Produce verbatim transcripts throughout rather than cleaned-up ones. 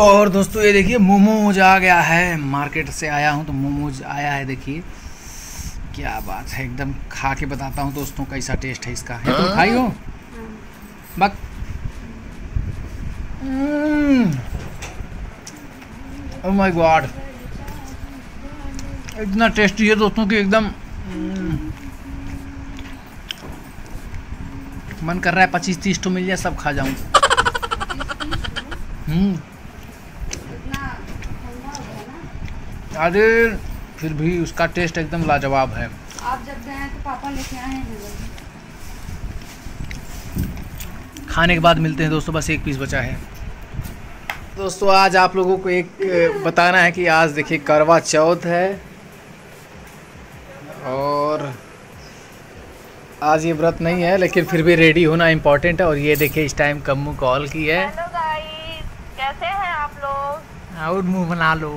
और दोस्तों ये देखिए मोमोज आ गया है, मार्केट से आया हूँ तो मोमोज आया है। देखिए क्या बात है, एकदम खा के बताता हूँ दोस्तों कैसा टेस्ट है इसका। है तुम खाई हो? बक ओह माय गॉड, इतना टेस्टी है दोस्तों कि एकदम मन कर रहा है पच्चीस तीस तो मिल जाए सब खा जाऊं। हम्म अरे फिर भी उसका टेस्ट एकदम लाजवाब है। आप जब गए तो पापा लेके आए हैं। खाने के बाद मिलते हैं दोस्तों, बस एक पीस बचा है। दोस्तों आज आप लोगों को एक बताना है कि आज देखिए करवा चौथ है और आज ये व्रत नहीं है, लेकिन फिर भी रेडी होना इम्पोर्टेंट है। और ये देखिए इस टाइम कम्मू कॉल की है। हेलो गाइस, कैसे हैं आप लोग? और मुंह बना लो।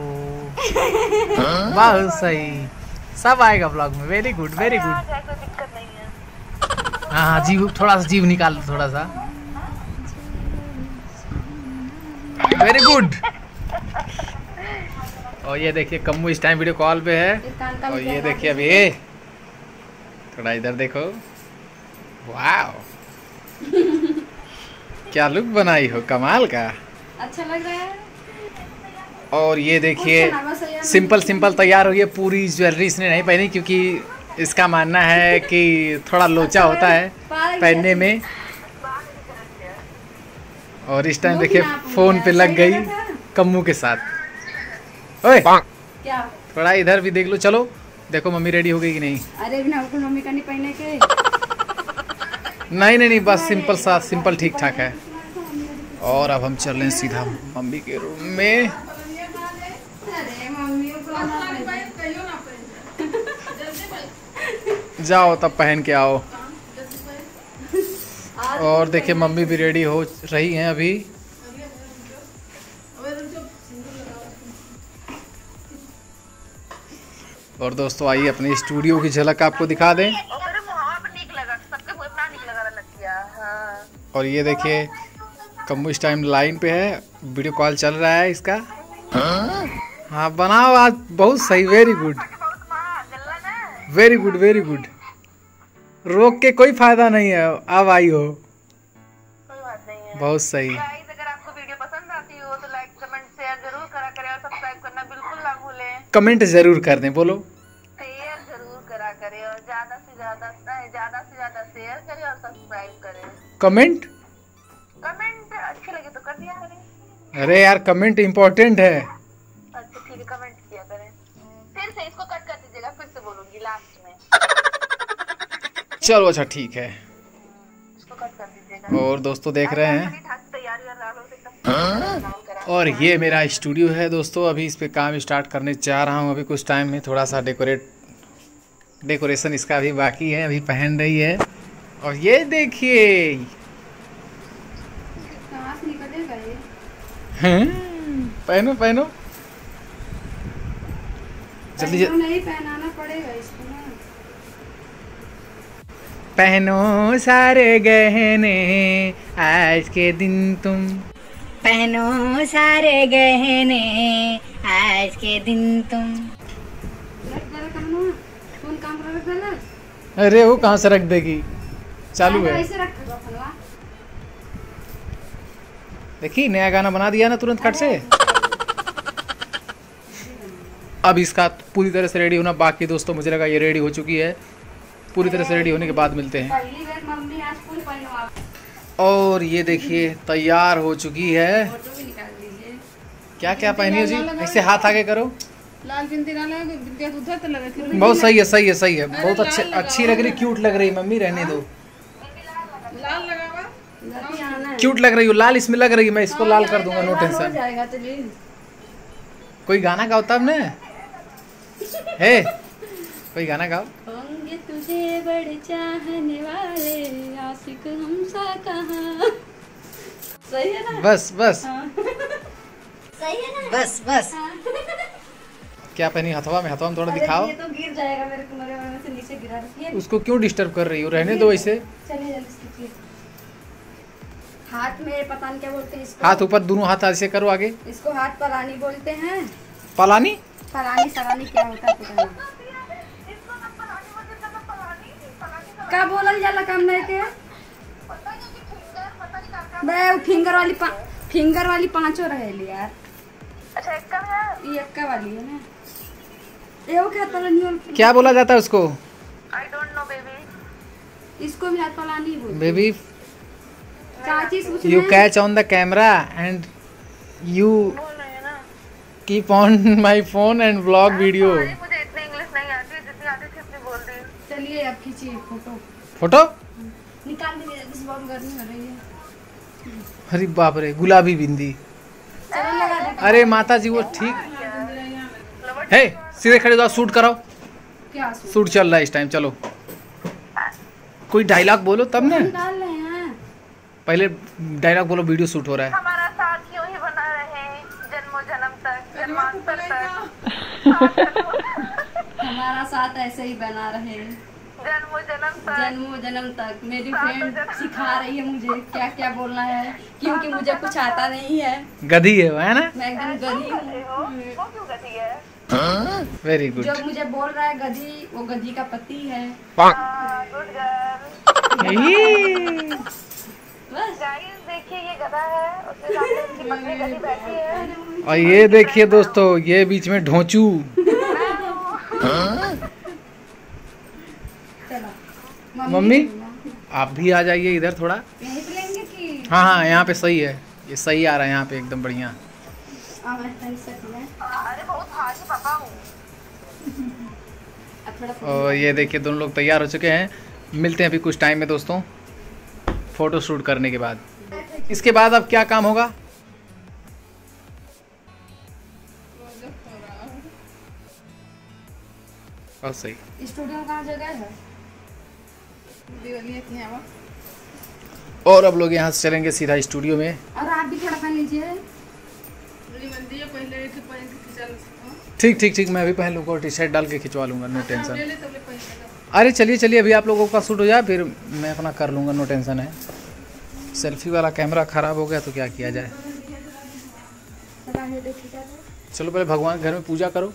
बहुत सही, सब आएगा ब्लॉग में। Very good very good. कोई दिक्कत नहीं है। हाँ हाँ जीव, थोड़ा सा जीव निकाल दो थोड़ा सा। Very good. और ये देखिए कम्मू इस टाइम वीडियो कॉल पे है। और ये देखिए अभी थोड़ा इधर देखो, वाह क्या लुक बनाई हो, कमाल का। अच्छा लग रहा है। और ये देखिए सिंपल सिंपल तैयार हुई है, पूरी ज्वेलरी इसने नहीं पहनी क्योंकि इसका मानना है कि थोड़ा लोचा होता है पहनने में। और इस टाइम देखिए फोन पे लग गई कम्मू के साथ। ओए क्या थोड़ा इधर भी देख लो, चलो देखो मम्मी रेडी हो गई कि नहीं। अरे बिना मम्मी का नहीं पहने के। नहीं नहीं नहीं बस सिंपल सा, सिंपल ठीक ठाक है। और अब हम चल रहे हैं सीधा मम्मी के रूम में। जाओ तब पहन के आओ। और देखिए मम्मी भी रेडी हो रही हैं अभी। और दोस्तों आइए अपने स्टूडियो की झलक आपको दिखा दें। और ये देखिए कम्मू इस टाइम लाइन पे है, वीडियो कॉल चल रहा है इसका। हाँ बनाओ आज, बहुत सही, very good very good very good. रोक के कोई फायदा नहीं है, अब आई हो। कोई बात नहीं है। बहुत सही। गाइस अगर आपको वीडियो पसंद आती हो तो लाइक कमेंट शेयर जरूर करा करें और सब्सक्राइब करना बिल्कुल ना भूलें। कमेंट जरूर कर दें, बोलो। शेयर जरूर करा करें और ज्यादा से ज्यादा ज्यादा से ज्यादा शेयर करें और सब्सक्राइब करें। कमेंट कमेंट अच्छी लगे तो कर दिया करें। अरे यार कमेंट इम्पोर्टेंट है। अच्छा ठीक है, कमेंट किया करें। फिर से इसको कट कर दीजिएगा, फिर से बोलूंगी लास्ट में। चलो अच्छा ठीक है। इसको कट कर दीजिएगा। और दोस्तों देख रहे हैं, तैयारी कर और ये मेरा स्टूडियो है दोस्तों। अभी इस पे काम स्टार्ट करने जा रहा हूँ अभी कुछ टाइम में। थोड़ा सा डेकोरेट डेकोरेशन इसका भी बाकी है, अभी पहन रही है। और ये देखिए पहनो पहनो जल्दी जल्दी नहीं पहनाना पड़ेगा इसको ना। पहनो सारे गहने आज के दिन तुम, पहनो सारे गहने आज के दिन तुम। फोन काम रख देना। अरे वो कहाँ से रख देगी, चालू है। ऐसे रख दो फोनवा। देखिए नया गाना बना दिया ना तुरंत कट से। अब इसका पूरी तरह से रेडी होना बाकी दोस्तों। मुझे लगा ये रेडी हो चुकी है, पूरी तरह से रेडी होने के बाद मिलते हैं। पहली बार मम्मी आज फुल पहनवा। और ये देखिए तैयार हो चुकी है। फोटो भी निकाल दीजिए। क्या क्या पहनी हो जी, ऐसे हाथ आगे करो। लाल बिंदी ना लगा, बिंदी उधर तो लगा के। बहुत सही है सही है सही है, बहुत अच्छे अच्छी लग रही, क्यूट लग रही। मम्मी रहने दो, लाल लगावा। गलती आना है। क्यूट लग रही हो। लाल इसमें लग रही है, मैं इसको लाल कर दूंगा, नो हो टेंशन। जाएगा तो जी। कोई गाना गाओ तब ने, हे कोई गाना गाओ। होंगे तुझे बड़े चाहने वाले आशिक हमसा कहाँ। सही है ना? बस बस सही है ना? बस बस। क्या पहनी हथवा में, हथवा में थोड़ा अरे दिखाओ। ये तो गिर जाएगा मेरे को, मेरे वजह से नीचे गिरा रखी है। उसको क्यों डिस्टर्ब कर रही हो, रहने दो इसे। चलिए जल्दी से खींचिए। हाथ में पता नहीं क्या बोलते हैं इसको। हाथ ऊपर, दोनों हाथ ऐसे करो आगे। इसको हाथ पलानी बोलते हैं। पलानी पलानी सलानी क्या होता है पता नहीं। का बोलल जाला काम नहीं के। बे फिंगर वाली पा, फिंगर वाली पांचों रहेली यार। अच्छा एक है, ये एक्का वाली है ना। एहो के हाथ पलानी बोल- क्या बोला जाता है उसको? I don't know baby. इसको भी हाथ पलानी बोलते हैं। बेबी चाची पूछ you catch on the camera and you बोल रहे हैं ना। Keep on my phone and blog video. अरे मुझे इतनी इंग्लिश नहीं आती, जितनी आती थी उतनी बोल रही हूँ। चलिए अब खींचिए फोटो। फोटो? निकाल दीजिए जल्दी से, बहुत गर्मी हो रही है। अरे बाप रे, गुलाबी बिंदी। चलो लगा दे। अरे माता जी वो ठीक है। सीधे खड़े जाओ, शूट कराओ। क्या सूट? शूट चल रहा है इस टाइम, चलो कोई डायलॉग बोलो तब ना। निकाल रहे हैं। पहले डायलॉग बोलो, वीडियो शूट हो रहा है। हमारा साथ यूं ही बना रहे जन्मों जन्म तक, जन्मांतर तक। हमारा साथ ऐसे ही बना रहे जन्मों जन्म तक। जन्मों जन्म तक। मेरी फ्रेंड सिखा रही है मुझे क्या क्या बोलना है, क्योंकि मुझे कुछ आता नहीं है। गधी है वो, है ना? मैं एकदम गधी वो हूँ। वो क्यों गति है? Very good. जो मुझे बोल रहा है गधी, वो गधी का पति है। हाँ, गुड गर्ल। बस। गाइस देखिए ये गधा है, उसके सामने उसकी पत्नी गधी बैठी है। और ये देखिए दोस्तों, ये बीच में ढोंचू। चलो मम्मी को बोला। आप भी आ जाइए इधर थोड़ा। यहीं पे लेंगे कि हाँ हाँ, यहाँ पे सही है, ये सही आ रहा है यहाँ पे एकदम बढ़िया। हाँ, मैं थैंक सकती हूँ। अरे बहुत भारी पापा हूँ। अब थोड़ा और ये देखिए दोनों लोग तैयार हो चुके हैं। मिलते हैं अभी कुछ टाइम में दोस्तों, फोटो शूट करने के बाद। इसके बाद अब क्या काम होगा? बहुत सही। स्टूडियो में कहाँ जगह है? और अब लोग यहाँ से चलेंगे सीधा स्टूडियो में। और आप भी थोड़ा पहन लीजिए। ठीक ठीक ठीक, मैं अभी पहन लूँगा और टी शर्ट डाल के खिंचवा लूँगा, नो टेंशन। अरे चलिए चलिए, अभी आप लोगों का शूट हो जाए फिर मैं अपना कर लूँगा, नो टेंशन है। सेल्फी वाला कैमरा ख़राब हो गया तो क्या किया जाए। चलो पहले भगवान घर में पूजा करो।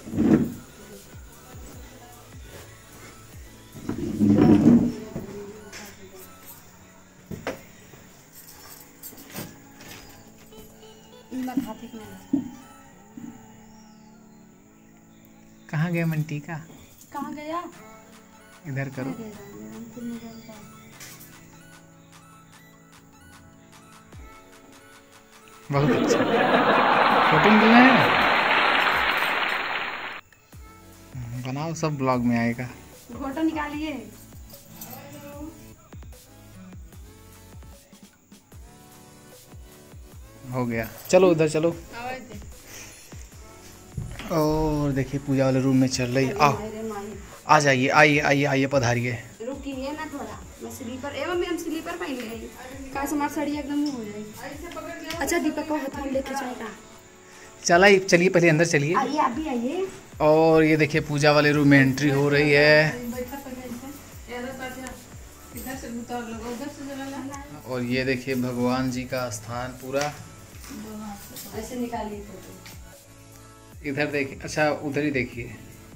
कहाँ गया मंटी का? कहाँ गया? इधर करो। बहुत अच्छा, फोटो निकलना है। बनाओ, सब ब्लॉग में आएगा। फोटो निकालिए। हो गया, चलो उधर चलो। और देखिए पूजा वाले रूम में चल रही। आओ अरे माही, आ जाइए, आइए आइए आइए, पधारिए। रुकिए ना थोड़ा, मैं स्लीपर एवं मैं हम स्लीपर पहन ले का समार साड़ी एकदम हो जाएगी। अच्छा दीपक को हाथ में लेके जाएगा। चला चलिए, पहले अंदर चलिए। आइए आप भी आइए। और ये देखिए पूजा वाले रूम में एंट्री हो रही है। और ये देखिए भगवान जी का स्थान पूरा। ऐसे निकालिए फोटो। इधर देखिए, अच्छा उधर ही देखिए।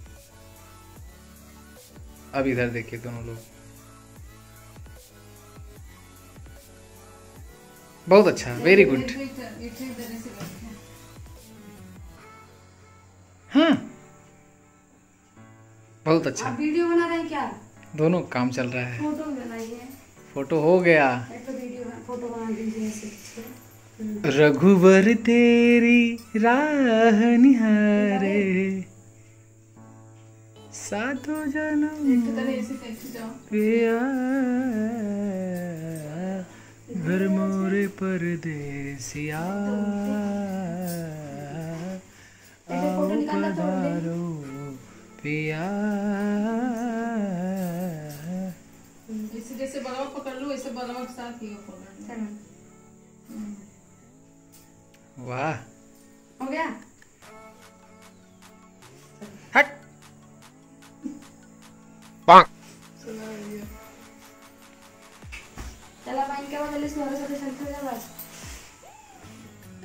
अब इधर देखिए दोनों लोग। बहुत अच्छा, वेरी गुड। हाँ बहुत अच्छा। आप वीडियो बना रहे हैं क्या? दोनों काम चल रहा है। फोटो बनाइए। फोटो हो गया। एक तो वीडियो फोटो बना दीजिए ऐसे। रघुवर तेरी राह निहारे, सातों जन्म पिया, घर मोरे परदेसिया, आओ पधारो पिया। जैसे जैसे बलवा पकड़ लो वैसे बलवा के साथ ही पकड़। वाह, हो गया। हट। चला बाइन के बाद जल्दी से हमारे साथ सेल्फी ले बस।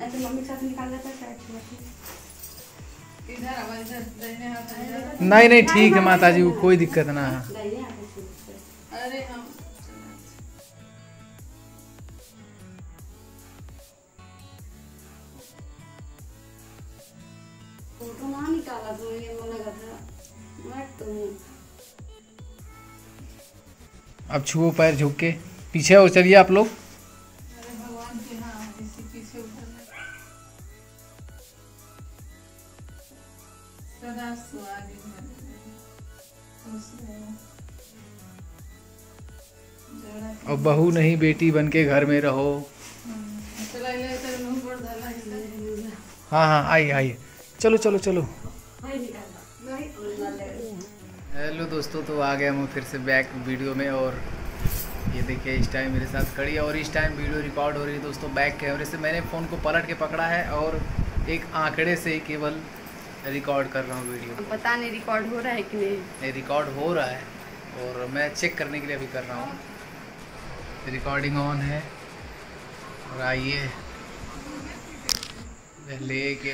ऐसे मम्मी के साथ निकाल देता है इधर आवाज इधर दाहिने हाथ इधर। नहीं नहीं ठीक है माता जी, कोई दिक्कत ना है। दाहिने हाथ से। अरे हम फोटो ना निकाला तो ये मन लगा था मत तुम। अब छुओ पैर झुक के, पीछे हो चलिए आप लोग। अरे भगवान के हाँ इसी पीछे उधर सदा सुहागी खुश रहो। जरा और बहू नहीं बेटी बन के घर में रहो। चला ले तेरे मुंह पर डाला इधर। हाँ हाँ आइए आइए, चलो चलो चलो। भाई निकालना भाई हेलो दोस्तों, तो आ गया मैं फिर से बैक वीडियो में। और ये देखिए इस टाइम मेरे साथ खड़ी है और इस टाइम वीडियो रिकॉर्ड हो रही है दोस्तों बैक कैमरे से। मैंने फ़ोन को पलट के पकड़ा है और एक आंकड़े से केवल रिकॉर्ड कर रहा हूँ वीडियो। पता नहीं रिकॉर्ड हो रहा है कि नहीं। नहीं रिकॉर्ड हो रहा है और मैं चेक करने के लिए अभी कर रहा हूँ। रिकॉर्डिंग ऑन है और आइए लेके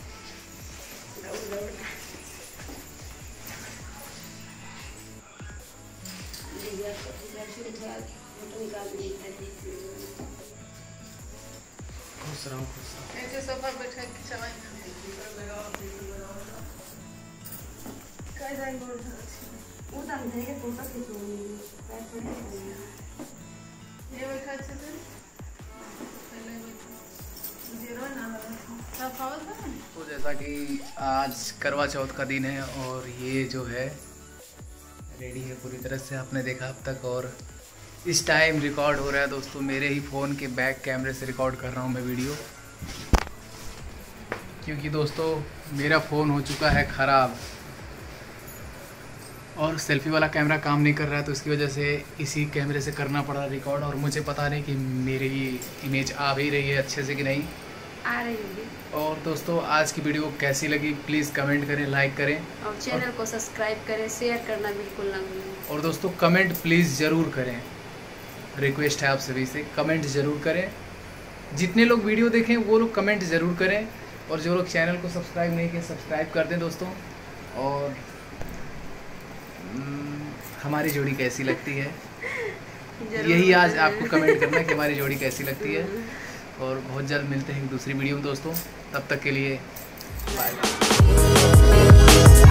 खुश रहो खुश रहो। ऐसे सोफा बैठा के चवाई काय जाई बोल वो तो अंधेरे के फोटो खिंचवाएंगे पैर थोड़ी खिंचवाएंगे। ये बैठा अच्छे से पहले जीरो ना लगा सब फावल था। तो जैसा कि आज करवा चौथ का दिन है और ये जो है रेडी है पूरी तरह से, आपने देखा अब तक। और इस टाइम रिकॉर्ड हो रहा है दोस्तों, मेरे ही फ़ोन के बैक कैमरे से रिकॉर्ड कर रहा हूँ मैं वीडियो, क्योंकि दोस्तों मेरा फ़ोन हो चुका है ख़राब और सेल्फी वाला कैमरा काम नहीं कर रहा है, तो इसकी वजह से इसी कैमरे से करना पड़ा रिकॉर्ड। और मुझे पता नहीं कि मेरी इमेज आ भी रही है अच्छे से कि नहीं आ रही होगी। और दोस्तों आज की वीडियो कैसी लगी प्लीज़ कमेंट करें, लाइक करें और चैनल को सब्सक्राइब करें, शेयर करना बिल्कुल ना भूलें। और दोस्तों कमेंट प्लीज़ ज़रूर करें, रिक्वेस्ट है आप सभी से कमेंट ज़रूर करें। जितने लोग वीडियो देखें वो लोग कमेंट ज़रूर करें और जो लोग चैनल को सब्सक्राइब नहीं किए सब्सक्राइब कर दें दोस्तों। और हम्म, हमारी जोड़ी कैसी लगती है यही आज आपको कमेंट करना है कि हमारी जोड़ी कैसी लगती है। और बहुत जल्द मिलते हैं एक दूसरी वीडियो में दोस्तों, तब तक के लिए बाय बाय।